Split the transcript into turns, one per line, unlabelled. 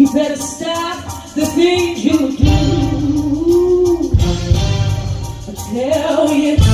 You better stop the things you do. I tell you.